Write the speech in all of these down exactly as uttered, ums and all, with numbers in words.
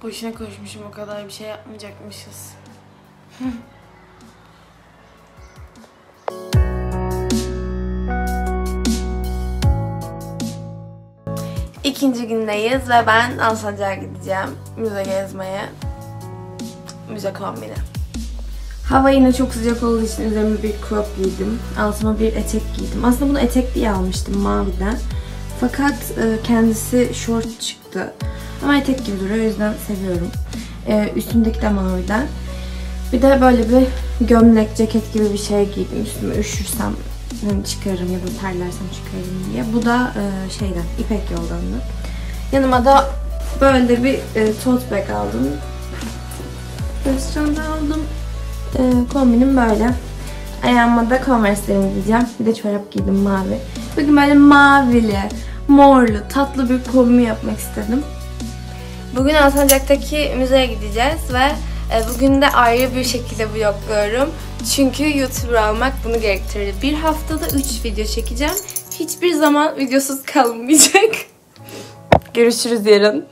Boşuna koşmuşum, o kadar bir şey yapmayacakmışız. İkinci gündeyiz ve ben Alsancak'a gideceğim. Müze gezmeye. Müze kombini. Hava yine çok sıcak olduğu için üzerime bir crop giydim. Altıma bir etek giydim. Aslında bunu etek diye almıştım maviden. Fakat kendisi short çıktı. Ama etek gibi duruyor, o yüzden seviyorum. Üstümdeki de maviden. Bir de böyle bir gömlek, ceket gibi bir şey giydim. Üstüme üşürsem çıkarırım ya da terlersem çıkarırım diye. Bu da şeyden, İpek Yoldan'dı. Yanıma da böyle bir tote bag aldım. Restoranda aldım. Kombinim böyle. Ayağıma da Converse'lerimi giyeceğim. Bir de çorap giydim mavi. Bugün böyle mavili, morlu, tatlı bir kombin yapmak istedim. Bugün Alsancak'taki müzeye gideceğiz ve bugün de ayrı bir şekilde vlogluyorum. Çünkü YouTuber olmak bunu gerektirir. Bir haftada üç video çekeceğim. Hiçbir zaman videosuz kalmayacak. Görüşürüz yarın.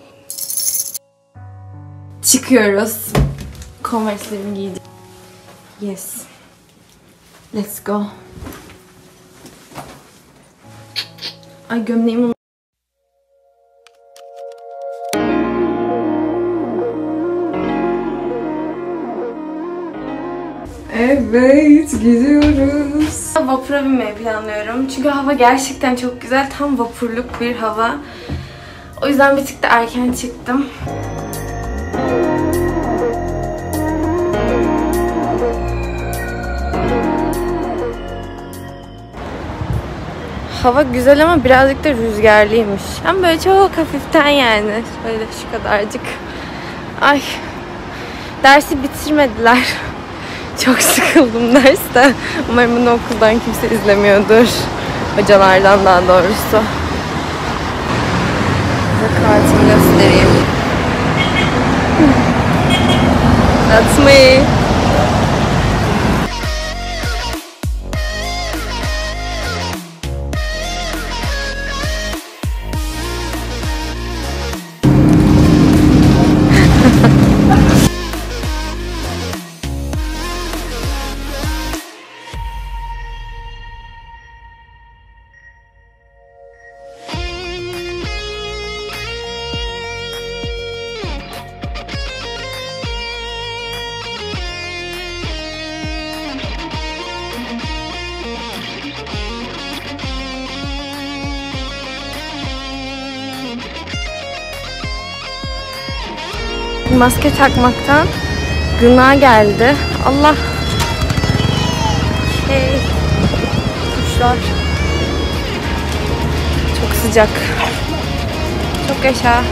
Çıkıyoruz. Converse'lerimi giyeceğim. Yes. Let's go. Ay gömleğimi Evet, gidiyoruz. Vapura binmeyi planlıyorum. Çünkü hava gerçekten çok güzel. Tam vapurluk bir hava. O yüzden bir tık da erken çıktım. Hava güzel ama birazcık da rüzgarlıymış. Ama böyle çok hafiften yani. Böyle şu kadarcık. Ay. Dersi bitirmediler. Çok sıkıldım derste. Umarım bunu okuldan kimse izlemiyordur. Hocalardan daha doğrusu. Size kartımı göstereyim. That's me. Maske takmaktan gına geldi. Allah. Hey. Kuşlar. Çok sıcak. Çok yaşa.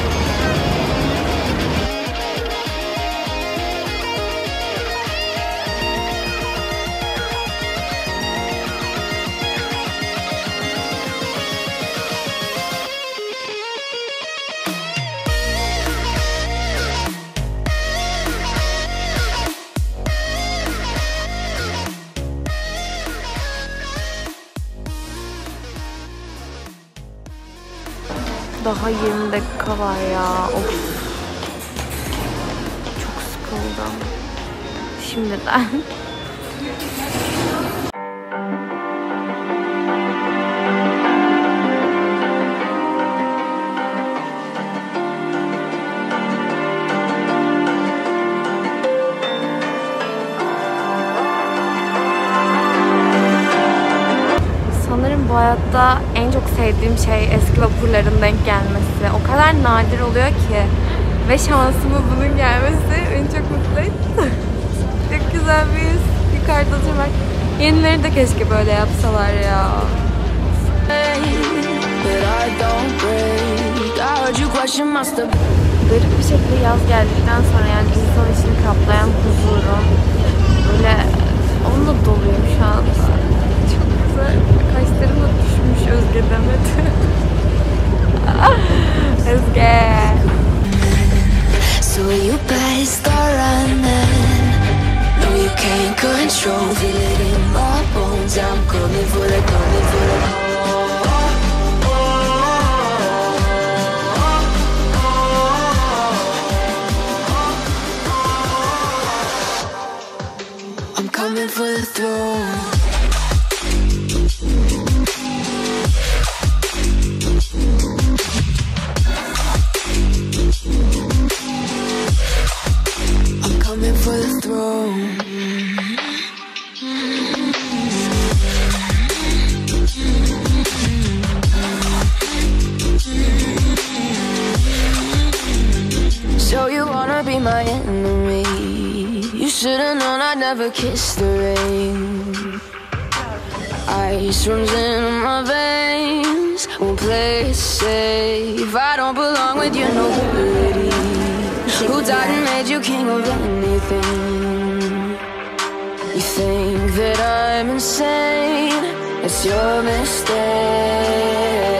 Daha yirmi dakika var ya. Of. Çok sıkıldım. Şimdiden. Bu hayatta en çok sevdiğim şey eski vapurların denk gelmesi. O kadar nadir oluyor ki. Ve şansıma bunun gelmesi beni çok mutlu etti. Çok güzel bir his. Yukarıda oturmak. Yenileri de keşke böyle yapsalar ya. Garip bir şekilde yaz geldikten sonra yani insan içini kaplayan huzurum böyle onunla doluyum şu anda. Çok güzel. Kaşlarım da düşmüş Özge demedi. Özge. So you better start running. No you can't control. Feel it in my bones. I'm coming for the, coming for the. my enemy. You should've known I'd never kiss the rain. Ice runs in my veins, won't play it safe. I don't belong with your nobility. Who died and made you king of anything? You think that I'm insane, it's your mistake.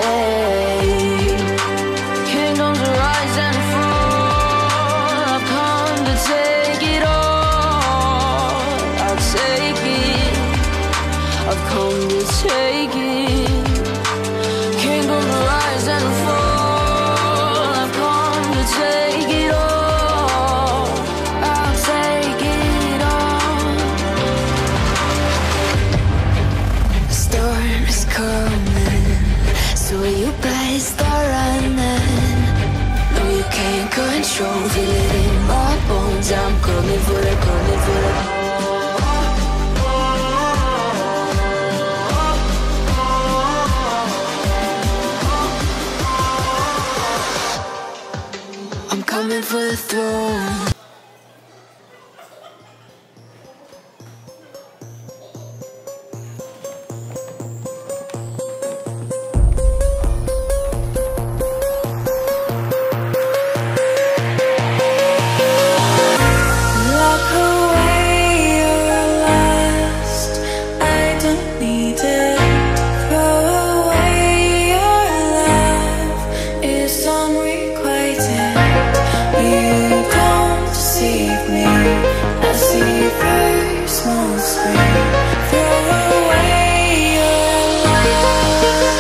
Kingdoms rise and fall, I've come to take it all. I'll take it, I've come to take it. Kingdoms rise and fall, I've come to take it all. I'll take it all. The storm is coming, so you better start running. No, you can't control, feel it in my bones. I'm coming for the, coming for the. I'm coming for the throne. Lock away your lust, I don't need it. Throw away your love, it's unrequited. You don't deceive me, I see very small screen. Throw away your love.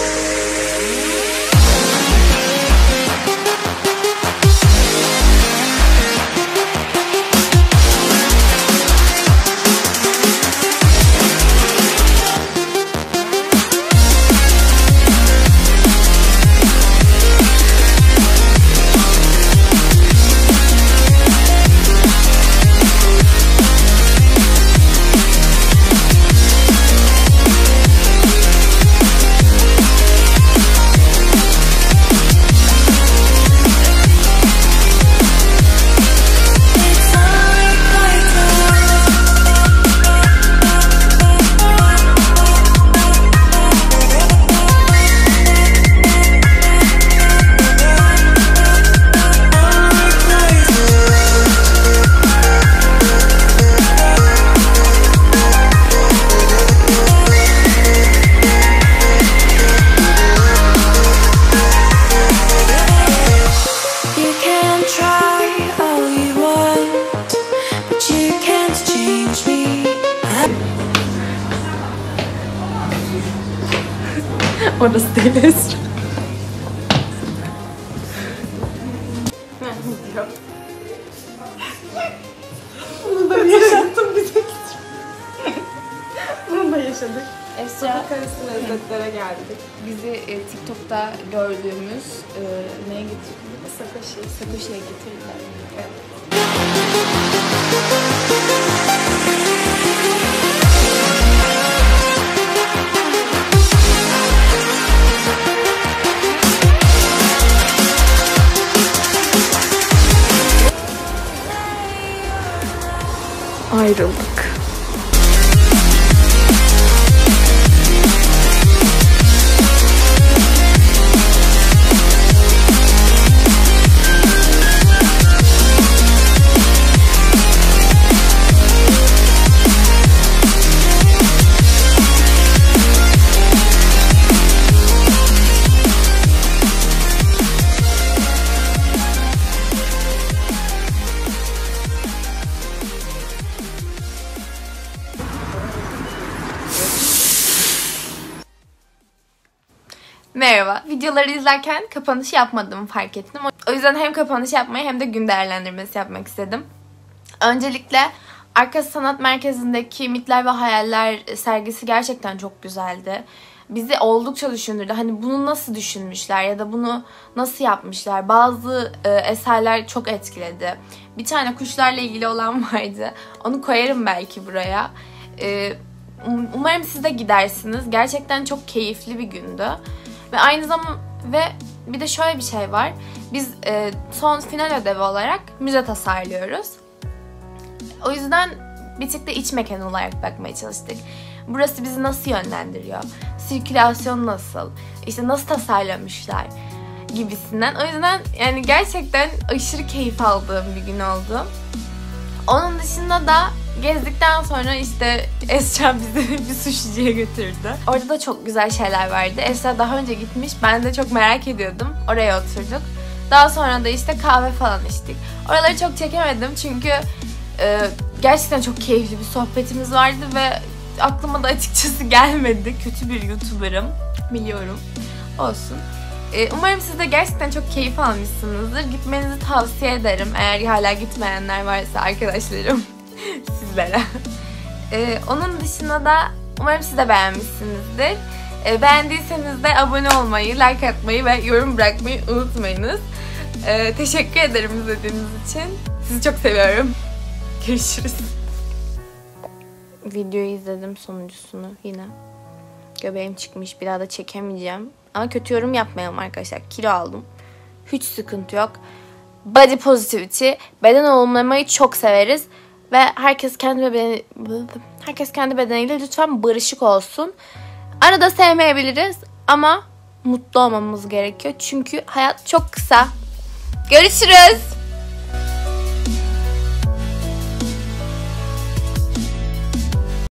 It's You can try all you want, but you can't change me. Orası değil Esra. Bunu da yaşattım bize. Bunu da yaşadık. Esra, Karısı lezzetlere geldik. bizi e, TikTok'ta gördüğümüz e, neye getirdiler? Sakashi. Sakoshi'ye getirdiler. Evet. Ayrıldık. Merhaba. Videoları izlerken kapanış yapmadığımı fark ettim. O yüzden hem kapanış yapmayı hem de gün değerlendirmesi yapmak istedim. Öncelikle Arka Sanat Merkezi'ndeki Mitler ve Hayaller sergisi gerçekten çok güzeldi. Bizi oldukça düşündürdü. Hani bunu nasıl düşünmüşler ya da bunu nasıl yapmışlar? Bazı e, eserler çok etkiledi. Bir tane kuşlarla ilgili olan vardı. Onu koyarım belki buraya. E, umarım siz de gidersiniz. Gerçekten çok keyifli bir gündü. Ve aynı zaman Ve bir de şöyle bir şey var. Biz e, son final ödevi olarak müze tasarlıyoruz. O yüzden bir tık da iç mekanı olarak bakmaya çalıştık. Burası bizi nasıl yönlendiriyor? Sirkülasyon nasıl? İşte nasıl tasarlamışlar? Gibisinden. O yüzden yani gerçekten aşırı keyif aldığım bir gün oldu. Onun dışında da gezdikten sonra işte Esra bizi bir sushi'ciye götürdü. Orada da çok güzel şeyler vardı. Esra daha önce gitmiş. Ben de çok merak ediyordum. Oraya oturduk. Daha sonra da işte kahve falan içtik. Oraları çok çekemedim çünkü e, gerçekten çok keyifli bir sohbetimiz vardı ve aklıma da açıkçası gelmedi. Kötü bir YouTuber'ım. Biliyorum. Olsun. E, umarım siz de gerçekten çok keyif almışsınızdır. Gitmenizi tavsiye ederim. Eğer hala gitmeyenler varsa arkadaşlarım. Sizlere. Ee, onun dışında da umarım siz de beğenmişsinizdir. Ee, beğendiyseniz de abone olmayı, like atmayı ve yorum bırakmayı unutmayınız. Ee, teşekkür ederim izlediğiniz için. Sizi çok seviyorum. Görüşürüz. Videoyu izledim sonuncusunu yine. Göbeğim çıkmış. Bir daha da çekemeyeceğim. Ama kötü yorum yapmayalım arkadaşlar. Kilo aldım. Hiç sıkıntı yok. Body positivity, beden olumlamayı çok severiz. Ve herkes kendi bedeni, herkes kendi bedeniyle lütfen barışık olsun. Arada sevmeyebiliriz ama mutlu olmamız gerekiyor. Çünkü hayat çok kısa. Görüşürüz.